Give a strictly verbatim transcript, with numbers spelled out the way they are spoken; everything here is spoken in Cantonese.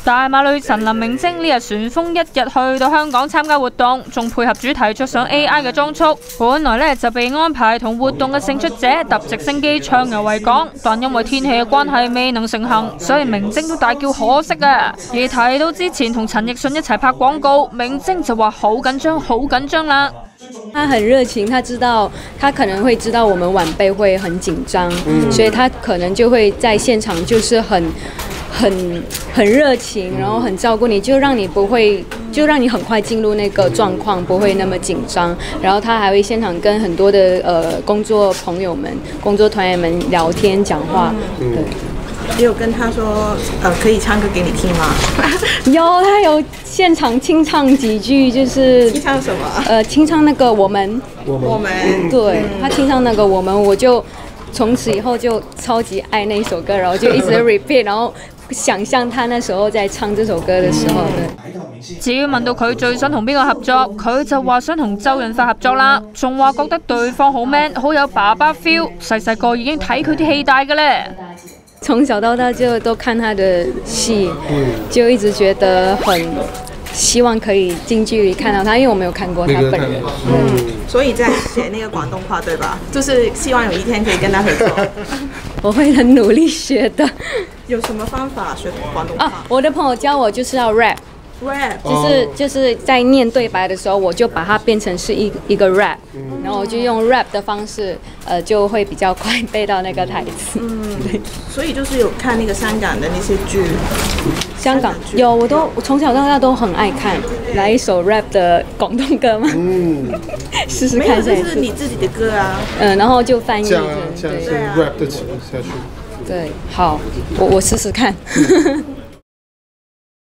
大馬女神林明晶呢日旋風一日去到香港參加活動，仲配合主題着上 A I 嘅裝束。本來呢就被安排同活動嘅勝出者搭直升機暢遊維港，但因為天氣嘅關係未能成行，所以明晶都大叫可惜啊！而提到之前同陳奕迅一齊拍廣告，明晶就話好緊張，好緊張啦。 他很熱情，他知道他可能會知道我們晚輩會很緊張，嗯、所以他可能就會在現場就是很很很熱情，然後很照顧你，就讓你不會就讓你很快進入那個狀況，不會那麼緊張。然後他還會現場跟很多的呃工作朋友們、工作團員們聊天講話，嗯、對。 你有跟他說，呃，可以唱歌給你聽嗎？ 有，他有現場清唱幾句，就是清唱什麼？ 呃，清唱那個我們， 我們， 對，他清唱那個我們，我就從此以後就超級愛那首歌，然後就一直 repeat，然後想象他那時候在唱這首歌的時候。對。 至於問到佢最想同邊個合作，佢就話想同周潤發合作啦，仲話覺得對方好 man， 好有爸爸 feel， 細細個已經睇佢啲戲大嘅咧。 從小到大就都看他的戲，就一直覺得很希望可以近距離看到他，因為我沒有看過他本人。 嗯，所以在學那個廣東話，對吧？就是希望有一天可以跟他合作。 我會很努力學的。 有什麼方法學廣東話？ 啊，我的朋友教我就是要 rap。rap 就是就是在念對白的時候，我就把它變成是一一個 rap，、嗯、然後我就用 rap 的方式，呃，就會比較快背到那個台詞。 嗯，所以就是有看那個香港的那些劇， 香港有，我都我從小到大都很愛看。來一首 rap 的廣東歌嗎？嗯，試試看。 沒有，這是你自己的歌啊。 嗯，然後就翻譯成這樣是 rap 的詞下去。 對，好，我我試試看。